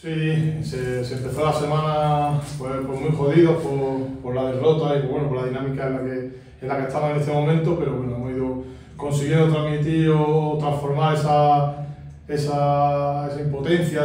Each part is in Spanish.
Sí, se empezó la semana pues muy jodidos por la derrota y bueno, por la dinámica en la que estamos en este momento, pero bueno, hemos ido consiguiendo transmitir o transformar esa impotencia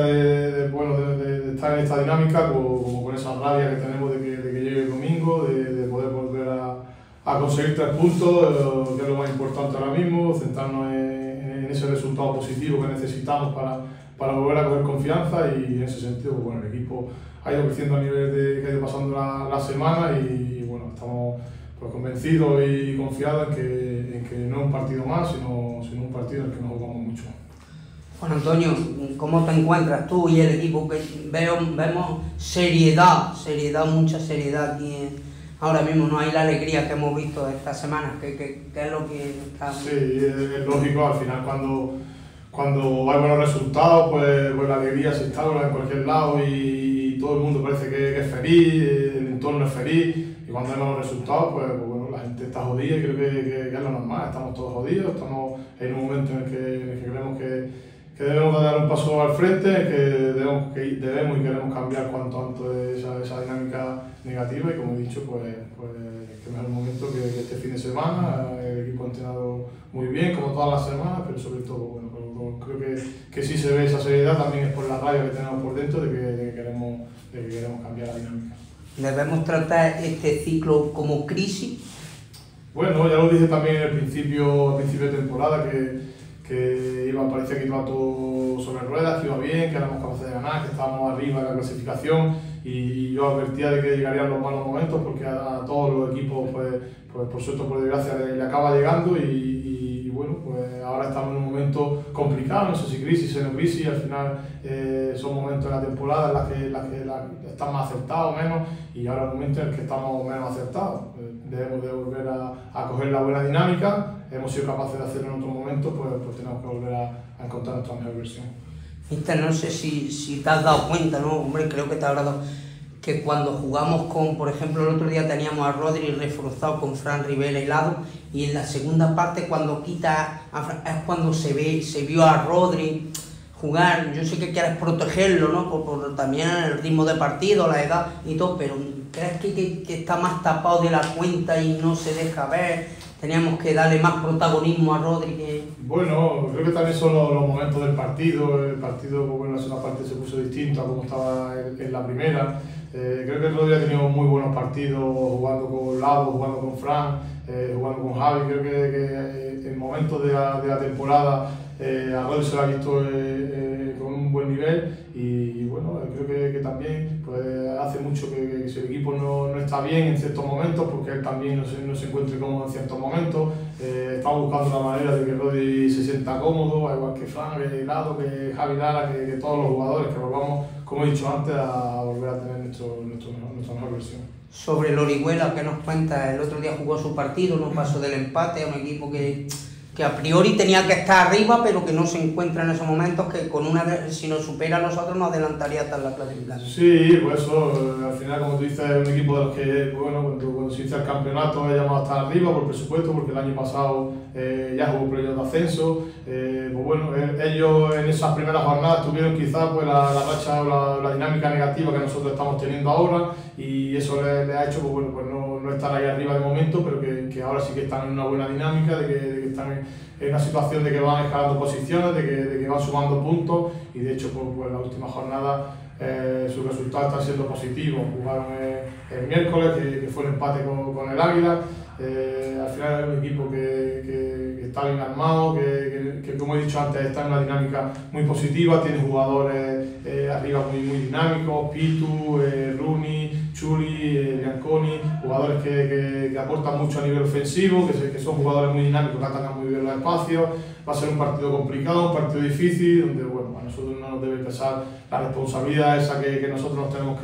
de estar en esta dinámica como con esa rabia que tenemos de que llegue el domingo, de poder volver a conseguir 3 puntos, que es lo más importante ahora mismo, centrarnos en ese resultado positivo que necesitamos para volver a coger confianza, y en ese sentido pues bueno, el equipo ha ido creciendo a nivel de que ha ido pasando la semana y bueno, estamos pues convencidos y confiados en que no es un partido más, sino un partido en el que nos jugamos mucho. Juan Antonio, ¿cómo te encuentras tú y el equipo? Que vemos seriedad, mucha seriedad aquí ahora mismo, no hay la alegría que hemos visto esta semana, que es lo que está... Sí, es lógico, al final cuando hay buenos resultados, pues la alegría se instaura en cualquier lado y todo el mundo parece que es feliz, el entorno es feliz, y cuando hay malos resultados, pues bueno, la gente está jodida y creo que es lo normal, estamos todos jodidos, estamos en un momento en el que creemos que debemos dar un paso al frente, que debemos y queremos cambiar cuanto antes esa dinámica negativa, y como he dicho, pues que mejor momento que este fin de semana. El equipo ha entrenado muy bien, como todas las semanas, pero sobre todo, bueno, creo que sí se ve esa seriedad, también es por la rabia que tenemos por dentro de que queremos cambiar la dinámica. ¿Debemos tratar este ciclo como crisis? Bueno, ya lo dije también al principio de temporada, que parecía que iba todo sobre ruedas, que iba bien, que éramos capaces de ganar, que estábamos arriba de la clasificación, y yo advertía de que llegarían los malos momentos, porque a todos los equipos, pues por suerte o por desgracia, le acaba llegando, y bueno, pues ahora estamos en un momento complicado, no sé si crisis o no crisis, al final son momentos de la temporada en las que están más acertados o menos, y ahora es el momento en el que estamos menos acertados. Debemos de volver a coger la buena dinámica, hemos sido capaces de hacerlo en otros momentos, pues tenemos que volver a encontrar nuestra mejor versión. Mister, no sé si te has dado cuenta, ¿no? Hombre, creo que te habrás dado que cuando jugamos por ejemplo, el otro día teníamos a Rodri reforzado con Fran Rivera y Lado, y en la segunda parte cuando quita a Fran, es cuando se vio a Rodri jugar. Yo sé que quieres protegerlo, ¿no? Por también el ritmo de partido, la edad y todo, pero ¿crees que está más tapado de la cuenta y no se deja ver? Teníamos que darle más protagonismo a Rodri que... Bueno, creo que también son los momentos del partido. El partido, pues bueno, en la segunda parte se puso distinto a como estaba en la primera. Creo que Rodri ha tenido muy buenos partidos, jugando con Lado, jugando con Fran, jugando con Javi. Creo que en momentos de la temporada a Rodri se lo ha visto con un buen nivel, y bueno, creo que también pues, hace mucho que si el equipo no está bien en ciertos momentos, porque él también no se encuentre cómodo en ciertos momentos, estamos buscando la manera de que Rodri se sienta cómodo, igual que Fran, que Lado, que Javi Lara, que todos los jugadores, que volvamos, como he dicho antes, a volver a tener nuestra mejor versión. Sobre el Orihuela, ¿qué nos cuenta? El otro día jugó su partido, no pasó del empate, a un equipo que a priori tenía que estar arriba, pero que no se encuentra en esos momentos, que si nos supera a nosotros nos adelantaría hasta la clasificación. Sí, pues eso, al final, como tú dices, es un equipo de los que, bueno, cuando se inicia el campeonato he llamado a estar arriba, por presupuesto, porque el año pasado ya jugó playoff de ascenso. Pues bueno, ellos en esas primeras jornadas tuvieron quizás pues, la racha o la dinámica negativa que nosotros estamos teniendo ahora, y eso les ha hecho pues, bueno, pues no estar ahí arriba de momento, pero que ahora sí que están en una buena dinámica, de que están en una situación de que van escalando posiciones, de que van sumando puntos, y de hecho pues la última jornada sus resultados están siendo positivos. Jugaron el miércoles, que fue el empate con el Águila. Al final es un equipo que está bien armado, que como he dicho antes está en una dinámica muy positiva, tiene jugadores arriba muy dinámicos, Pitu, Rooney, Chuli, Bianconi, jugadores que aportan mucho a nivel ofensivo, que son jugadores muy dinámicos, que atacan muy bien los espacios. Va a ser un partido complicado, un partido difícil, donde bueno, a nosotros no nos debe pesar la responsabilidad esa que nosotros nos tenemos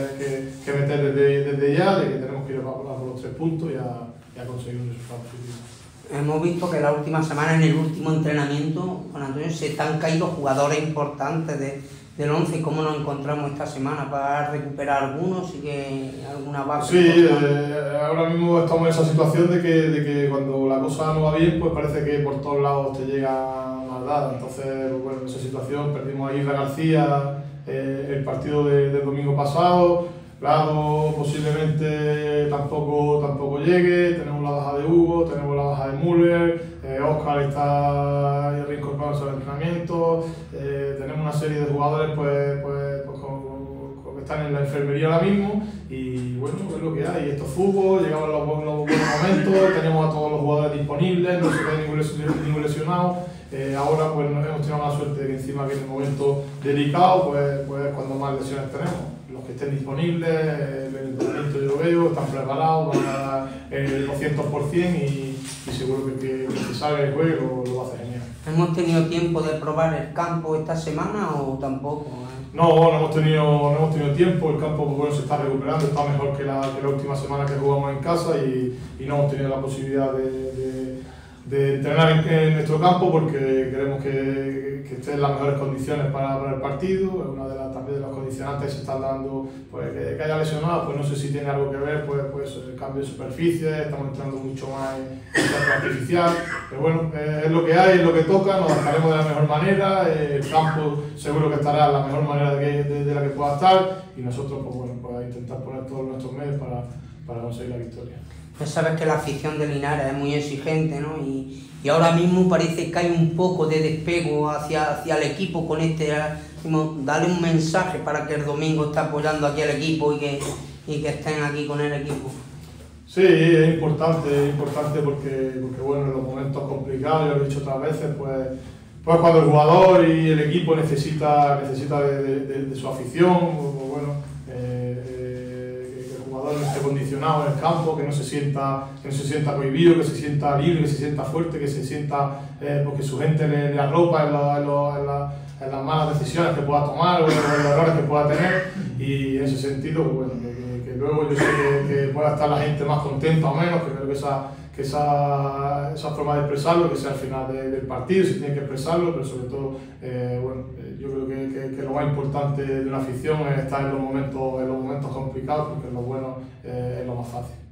que meter desde ya, de que tenemos que ir a por los 3 puntos y a conseguir un resultado positivo. Hemos visto que la última semana, en el último entrenamiento, Juan Antonio, se te han caído jugadores importantes del 11, y cómo nos encontramos esta semana para recuperar algunos, y que alguna base. Sí, ahora mismo estamos en esa situación de que cuando la cosa no va bien, pues parece que por todos lados te llega maldad. Entonces, bueno, en esa situación perdimos a Isra García el partido del domingo pasado. Lado posiblemente tampoco llegue, tenemos la baja de Hugo, tenemos la baja de Müller, Óscar está reincorporándose al entrenamiento, tenemos una serie de jugadores que están en la enfermería ahora mismo y bueno, es lo que hay, esto es fútbol, llegamos a los buenos momentos, tenemos a todos los jugadores disponibles, no se ve ningún lesionado. Ahora pues hemos tenido la suerte de que encima que en el momento delicado pues cuando más lesiones tenemos. Los que estén disponibles, el entrenamiento yo lo veo, están preparados, van a dar el 200% y seguro que si sale el juego lo va a hacer genial. ¿Hemos tenido tiempo de probar el campo esta semana o tampoco? No hemos tenido tiempo, el campo pues, bueno, se está recuperando, está mejor que la última semana que jugamos en casa y no hemos tenido la posibilidad de entrenar en nuestro campo porque queremos que esté en las mejores condiciones para el partido. Es una también de las condicionantes que se están dando, pues que haya lesionado, pues no sé si tiene algo que ver, pues el cambio de superficie, estamos entrando mucho más en césped artificial, pero bueno, es lo que hay, es lo que toca, nos adaptaremos de la mejor manera, el campo seguro que estará en la mejor manera de la que pueda estar y nosotros pues bueno, pues intentar poner todos nuestros medios para conseguir la victoria. Pues sabes que la afición de Linares es muy exigente, ¿no? Y ahora mismo parece que hay un poco de despego hacia el equipo con darle un mensaje para que el domingo esté apoyando aquí al equipo y que estén aquí con el equipo. Sí, es importante porque bueno, en los momentos complicados, yo lo he dicho otras veces, pues cuando el jugador y el equipo necesita de su afición, pues bueno, no esté condicionado en el campo, que no se sienta cohibido, que se sienta libre, que se sienta fuerte, que se sienta porque su gente le arropa en las malas decisiones que pueda tomar o en los errores que pueda tener y en ese sentido pues, bueno, que luego yo sé que pueda estar la gente más contenta o menos, que creo que esa forma de expresarlo, que sea al final del partido, si tiene que expresarlo, pero sobre todo, bueno, yo creo que lo más importante de una afición es estar en los momentos complicados, porque en lo bueno es lo más fácil.